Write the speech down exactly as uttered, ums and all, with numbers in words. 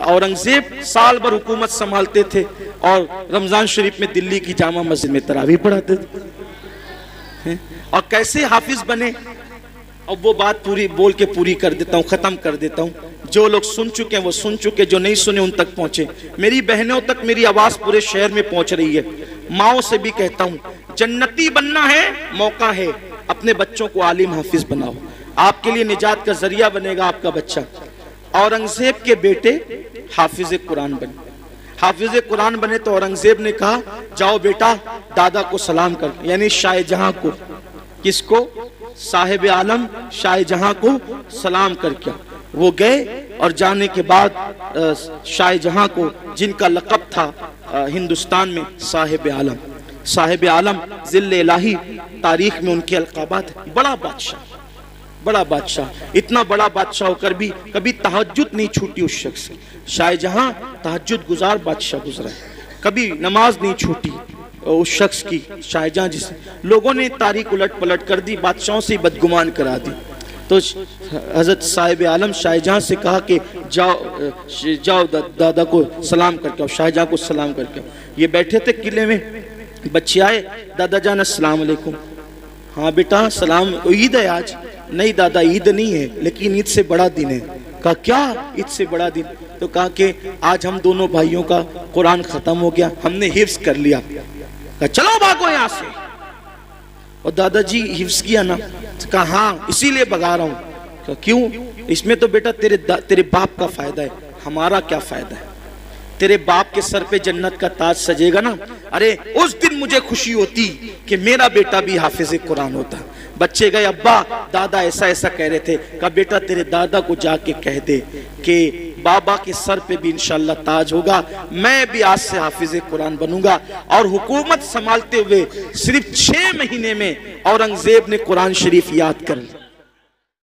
औरंगजेब साल भर हुकूमत संभालते थे और रमजान शरीफ में दिल्ली की जामा मस्जिद में तरावी पढ़ाते थे। और कैसे हाफिज बने, अब वो बात पूरी बोल के पूरी कर देता हूँ, खत्म कर देता हूँ। जो लोग सुन चुके हैं वो सुन चुके, जो नहीं सुने उन तक पहुंचे। मेरी बहनों तक मेरी आवाज पूरे शहर में पहुंच रही है। माओ से भी कहता हूँ, जन्नती बनना है, मौका है, अपने बच्चों को आलिम हाफिज बनाओ, आपके लिए निजात का जरिया बनेगा आपका बच्चा। औरंगजेब के बेटे हाफिज कुरान बने। हाफिज कुरान बने तो औरंगजेब ने कहा, जाओ बेटा दादा को सलाम कर, यानी शाहजहां को। किसको? साहिब आलम शाहजहां को सलाम करके वो गए। और जाने के बाद शाहजहां को, जिनका लक़ब था हिंदुस्तान में साहिब आलम, साहिब आलम ज़िल्ले इलाही, तारीख में उनके अलक़ाबात है। बड़ा बादशाह, बड़ा बादशाह, इतना बड़ा बादशाह होकर भी कभी तहज्जुद नहीं छूटी उस शख्स की। शाहजहां तहज्जुद गुजार बादशाह गुजरा है, कभी नमाज नहीं छूटी उस शख्स की। शाहजहां जिसे लोगों ने तारीख उलट पलट कर दी, बादशाहों से बदगुमान करा दी। तो हजरत साहिब आलम शाहजहां से कहा कि जाओ जाओ दा, दादा को सलाम करके आओ, शाहजहां को सलाम करके आओ। ये बैठे थे किले में, बच्चे आए, दादा जान अस्सलाम वालेकुम। हाँ बेटा सलाम, ईद है आज। नहीं दादा ईद नहीं है, लेकिन ईद से बड़ा दिन है। कहा क्या ईद से बड़ा दिन? तो कहा कि आज हम दोनों भाइयों का कुरान खत्म हो गया, हमने हिफ्ज कर लिया। कहा चलो भागो यहाँ से। और दादाजी हिफ्ज किया ना? कहा हाँ इसीलिए भगा रहा हूँ। कहा क्यों? इसमें तो बेटा तेरे तेरे बाप का फायदा है, हमारा क्या फायदा है? तेरे बाप के सर पे जन्नत का ताज सजेगा ना। अरे उस दिन मुझे खुशी होती कि मेरा बेटा भी हाफिज कुरान होता। बच्चे गए, अब्बा दादा ऐसा ऐसा कह रहे थे। कहा बेटा तेरे दादा को जाके कह दे कि बाबा के सर पे भी इंशाल्लाह ताज होगा, मैं भी आज से हाफिज कुरान बनूंगा। और हुकूमत संभालते हुए सिर्फ छह महीने में औरंगजेब ने कुरान शरीफ याद कर लिया।